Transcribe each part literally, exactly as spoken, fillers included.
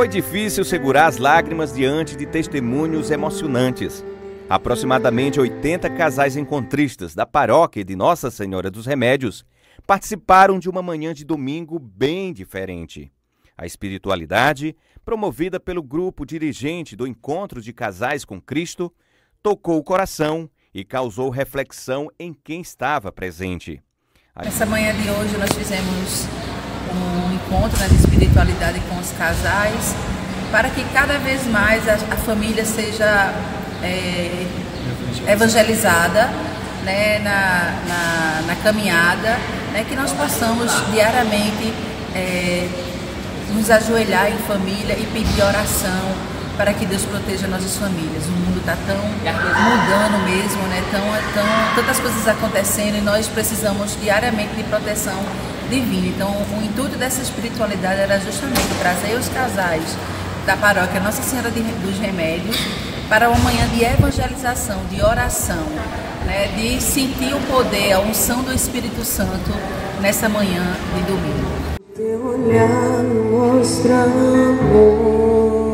Foi difícil segurar as lágrimas diante de testemunhos emocionantes. Aproximadamente oitenta casais encontristas da paróquia de Nossa Senhora dos Remédios participaram de uma manhã de domingo bem diferente. A espiritualidade, promovida pelo grupo dirigente do Encontro de Casais com Cristo, tocou o coração e causou reflexão em quem estava presente. Nessa manhã de hoje nós fizemos um encontro, né, de espiritualidade com os casais, para que cada vez mais a, a família seja é, evangelizada, né, na, na, na caminhada, né, que nós possamos diariamente é, nos ajoelhar em família e pedir oração para que Deus proteja nossas famílias. O mundo está tão mudando mesmo, né? tão, tão, tantas coisas acontecendo e nós precisamos diariamente de proteção divina. Então, o intuito dessa espiritualidade era justamente trazer os casais da paróquia Nossa Senhora dos Remédios para uma manhã de evangelização, de oração, né? De sentir o poder, a unção do Espírito Santo nessa manhã de domingo. Teu olhar mostra amor.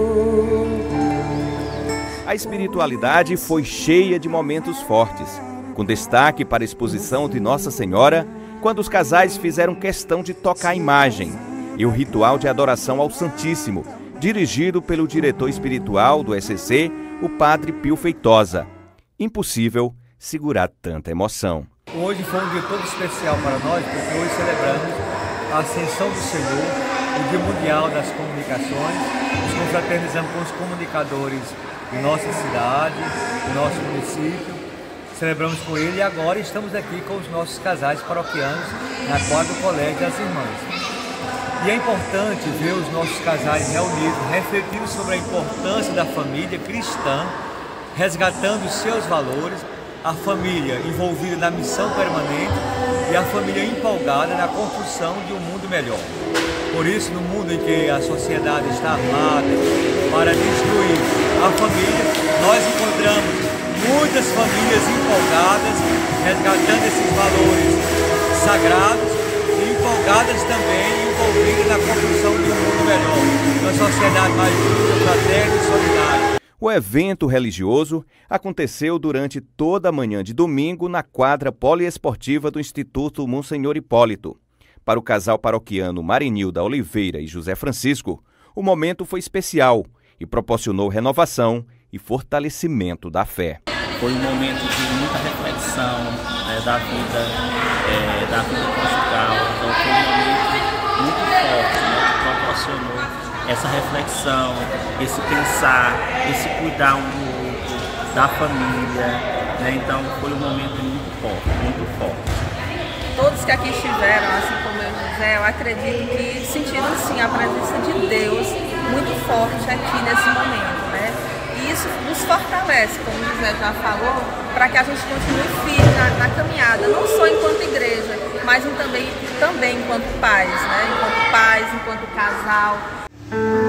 A espiritualidade foi cheia de momentos fortes, com destaque para a exposição de Nossa Senhora, quando os casais fizeram questão de tocar a imagem, e o ritual de adoração ao Santíssimo, dirigido pelo diretor espiritual do E C C, o Padre Pio Feitosa. Impossível segurar tanta emoção. Hoje foi um dia todo especial para nós, porque hoje celebramos a Ascensão do Senhor, o Dia Mundial das Comunicações. Nos confraternizamos com os comunicadores de nossa cidade, do nosso município. Celebramos com ele e agora estamos aqui com os nossos casais paroquianos na quadra do Colégio das Irmãs. E é importante ver os nossos casais reunidos, refletindo sobre a importância da família cristã, resgatando os seus valores, a família envolvida na missão permanente e a família empolgada na construção de um mundo melhor. Por isso, no mundo em que a sociedade está armada para destruir a família, nós encontramos muitas famílias empolgadas, resgatando esses valores sagrados e empolgadas também, envolvidas na construção de um mundo melhor, uma sociedade mais justa, fraterna e solidária. O evento religioso aconteceu durante toda a manhã de domingo na quadra poliesportiva do Instituto Monsenhor Hipólito. Para o casal paroquiano Marinilda Oliveira e José Francisco, o momento foi especial e proporcionou renovação e fortalecimento da fé. Foi um momento de muita reflexão, né, da vida, é, da vida conjugal. Então foi um momento muito forte, né, que proporcionou essa reflexão, esse pensar, esse cuidar um do outro, da família, né? Então foi um momento muito forte, muito forte. Todos que aqui estiveram, assim como eu e José, eu acredito que sentiram sim a presença de Deus muito forte aqui nesse momento, né? E isso nos fortalece, como o José já falou, para que a gente continue firme na, na caminhada, não só enquanto igreja, mas também, também enquanto pais, né? Enquanto pais, enquanto casal.